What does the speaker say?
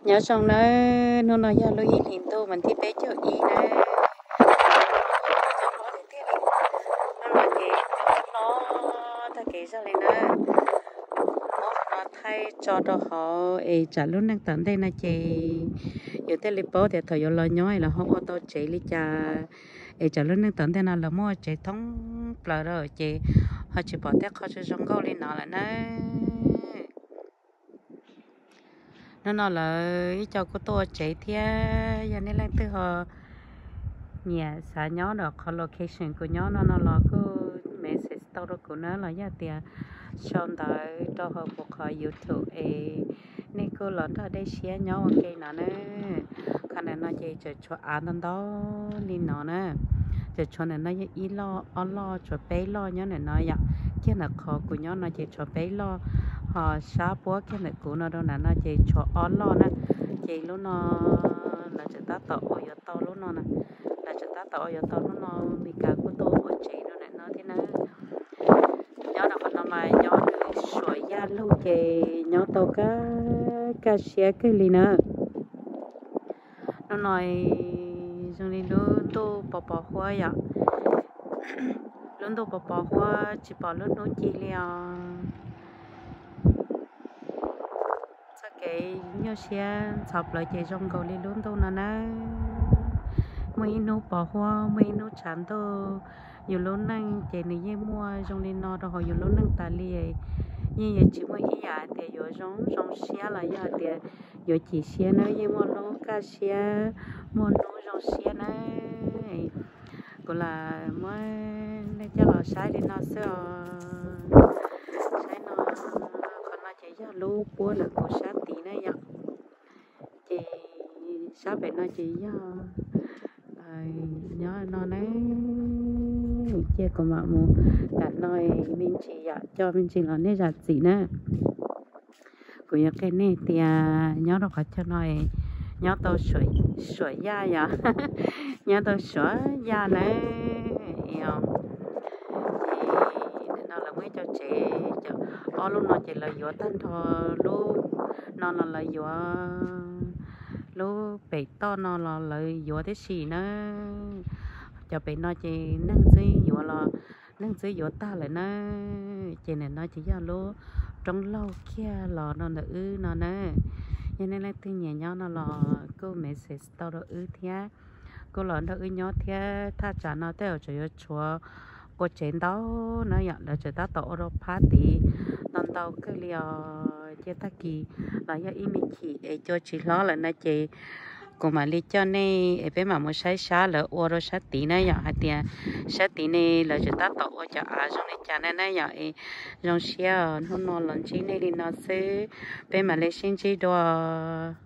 nhớ xong nó giờ lưu ý liền tôi mình thì bé cho ý đấy nó là gì nó ta kể ra liền đó nó thay cho đó họ trả lúc năng tận đây là chị giờ tới lịch bố thì thời giờ lo nhói là không có tôi chị lý cha trả lúc năng tận đây là mua chị thống bờ rồi chị họ chỉ bỏ tét họ chỉ trong gấu lên nó là nó là ý cho của tôi chạy theo giờ nên là từ họ nhà xã nhỏ đó có location của nhỏ nó là cái message tao đó của nó là giá tiền xong tới đó họ buộc họ YouTube nên cô lớn đó đây share nhỏ ok nó nè khả năng nó chỉ cho ăn đó nên nó nè cho nên nó ý lo cho bé lo nhớ này nó vậy chứ là khó của nhỏ nó chỉ cho bé lo họ xá búa cái này của nó đâu là nó chỉ cho lo nè chỉ lúc nó là chỉ ta tạo ở tao lúc nó nè là chỉ ta tạo ở tao lúc nó bị cả của tôi của chị nó thế nó nhỏ nó còn nó mà nhỏ được sỏi da lâu chị nhỏ tao cá xe cái gì nữa nó nói dùng đi luôn tôi bỏ hoa vậy luôn tôi bỏ hoa chỉ bỏ luôn nó chỉ là sao cái nhau xe chọc lại chạy trong cầu đi luôn tôi nó mấy nô bỏ hoa mấy nô chán tôi nhiều lúc năng chạy này dễ mua trong đi nó rồi nhiều lúc năng ta li như vậy chỉ mới ý à thì giờ trong xe là giờ thì giờ chỉ xe nữa dễ mua nó cá xe mua nó trong xe này cũng là mới nên cho là sai đi nó sẽ sai nó còn là chỉ cho lú búa là của sát tí này vậy chị sát vậy nó chỉ nhớ nó đấy chia của mẹ mu đặt nói mình chỉ cho mình chỉ là nên giặt gì nữa của những cái này thì nhớ đâu có cho nói nhớ tôi sửa da vậy nhớ tôi sửa da này thì nó là mấy cho chị cho lúc nó chỉ là vừa thanh thò lúc nó là vừa lúc bị to nó là lợi vừa thế gì nữa cho bị nó chỉ năng gì vừa là năng gì vừa ta lại nó chỉ này nó chỉ cho lúc trong lâu kia là nó nó nè cho nên là từ nhà nhau nó là cô message tao đó thế cô lớn đó nhỏ thế ta trả nó theo cho chúa cô trên đó nó nhận là chúng ta tổ rồi party lần đầu cái liều chia ta kỳ là do ý mình chỉ cho chị lo là nó chị cô mà lý cho nên ở bên mà muốn sai xa là ô rồi sát tí này hả tiền sát tí này là chúng ta tổ cho trong này cha này vậy trong xe nó lần chỉ này đi nó sẽ bên mà lấy xin chỉ đồ